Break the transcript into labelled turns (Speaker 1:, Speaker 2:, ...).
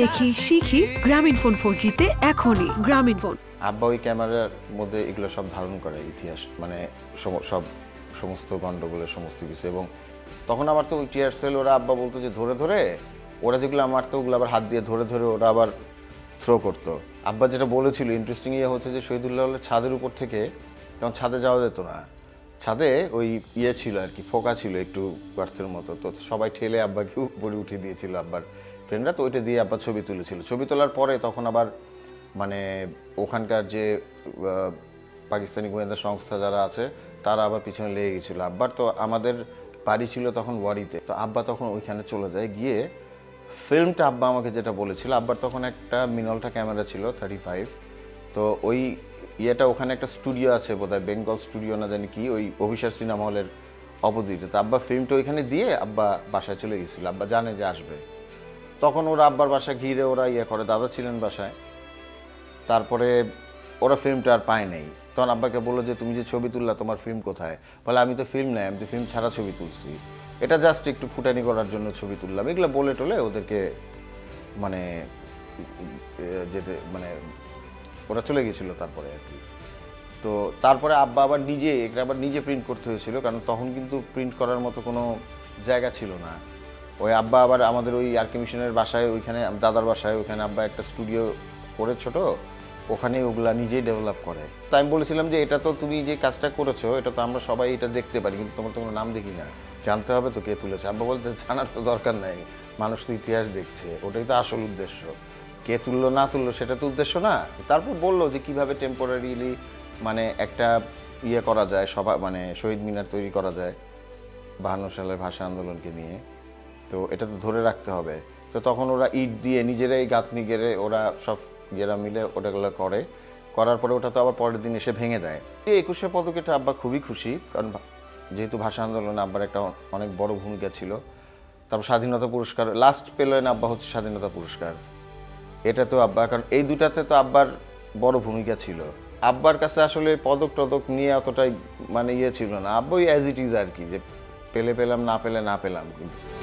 Speaker 1: দেখি শিখি গ্রামীণফোন 4G তে এখনই গ্রামীণফোন।
Speaker 2: আব্বা ওই ক্যামেরার মধ্যে এগুলো সব ধারণ করে, ইতিহাস মানে সব সমস্ত গন্ডগোলের সমস্ত কিছু। এবং তখন আবার তো ওই টিয়ার সেল ওরা আব্বা বলতো যে ধরে ধরে ওরা যেগুলো মারতো ওগুলো আবার হাত দিয়ে ধরে ধরে ওরা আবার থ্রো করতো। আব্বা যেটা বলেছিল ইন্টারেস্টিং হচ্ছে যে শহীদুল্লাহ হলে ছাদের উপর থেকে তখন ছাদে যাওয়া যেত না, ছাদে ওই ছিল আর কি, ফোকা ছিল একটু গার্থের মতো, তো সবাই ঠেলে আব্বাকে উপরে উঠে দিয়েছিল আব্বার ফ্রেন্ডরা, তো ওইটা দিয়ে আব্বা ছবি তুলেছিল। ছবি তোলার পরে তখন আবার মানে ওখানকার যে পাকিস্তানি গোয়েন্দা সংস্থা যারা আছে তারা আবার পিছনে লেগে গেছিলো আব্বার। তো আমাদের বাড়ি ছিল তখন ওয়ারিতে, তো আব্বা তখন ওইখানে চলে যায়, গিয়ে ফিল্মটা আব্বা আমাকে যেটা বলেছিল, আব্বার তখন একটা মিনলটা ক্যামেরা ছিল 35, তো ওই ইয়েটা ওখানে একটা স্টুডিও আছে বোধহয়, বেঙ্গল স্টুডিও না জানি কি, ওই অভিসার সিনেমা হলের অপোজিটে। তো আব্বা ফিল্মটা ওইখানে দিয়ে আব্বা বাসায় চলে গেছিল, আব্বা জানে যে আসবে। তখন ওরা আব্বার বাসায় ঘিরে ওরা ইয়ে করে, দাদা ছিলেন বাসায়। তারপরে ওরা ফিল্মটা আর পায় নাই, তখন আব্বাকে বললো যে তুমি যে ছবি তুললা তোমার ফিল্ম কোথায়? বলে আমি তো ফিল্ম নাই, আমি তো ফিল্ম ছাড়া ছবি তুলছি, এটা জাস্ট একটু ফুটানি করার জন্য ছবি তুললাম। এগুলো বলে টোলে ওদেরকে মানে যেতে মানে ওরা চলে গেছিলো তারপরে আর কি। তো তারপরে আব্বা আবার নিজে প্রিন্ট করতে হয়েছিল, কারণ তখন কিন্তু প্রিন্ট করার মতো কোনো জায়গা ছিল না। ওই আব্বা আবার আমাদের ওই আরকে মিশনের বাসায়, ওইখানে দাদার বাসায়, ওইখানে আব্বা একটা স্টুডিও করে ছোট, ওখানে ওগুলা নিজেই ডেভেলপ করে। তাই আমি বলেছিলাম যে এটা তো তুমি যে কাজটা করেছো এটা তো আমরা সবাই এটা দেখতে পারি, কিন্তু তোমার তো কোনো নাম দেখি না, জানতে হবে তো কে তুলেছে। আব্বা বলতে জানার তো দরকার নাই, মানুষ তো ইতিহাস দেখছে, ওটাই তো আসল উদ্দেশ্য, কে তুললো না তুললো সেটা তো উদ্দেশ্য না। তারপর বললো যে কিভাবে টেম্পোরারিলি মানে একটা ইয়ে করা যায়, সভা মানে শহীদ মিনার তৈরি করা যায় 52 সালের ভাষা আন্দোলনকে নিয়ে, তো এটা তো ধরে রাখতে হবে। তো তখন ওরা ইট দিয়ে নিজেরাই গাঁথনি গেড়ে ওরা সব ইয়েরা মিলে ওটাগুলো করার পরে ওটা তো আবার পরের দিন এসে ভেঙে দেয়। এই 21শে পদকেটা আব্বা খুবই খুশি, কারণ যেহেতু ভাষা আন্দোলনে আব্বার একটা অনেক বড় ভূমিকা ছিল। তারপর স্বাধীনতা পুরস্কার লাস্ট পেলেন আব্বা, হচ্ছে স্বাধীনতা পুরস্কার, এটা তো আব্বা, কারণ এই দুটাতে তো আব্বার বড় ভূমিকা ছিল। আব্বার কাছে আসলে পদক টদক নিয়ে অতটাই মানে ইয়ে ছিল না, আব্বাই অ্যাজ ইট ইজ আর কি, যে পেলে পেলাম, না পেলে না পেলাম। কিন্তু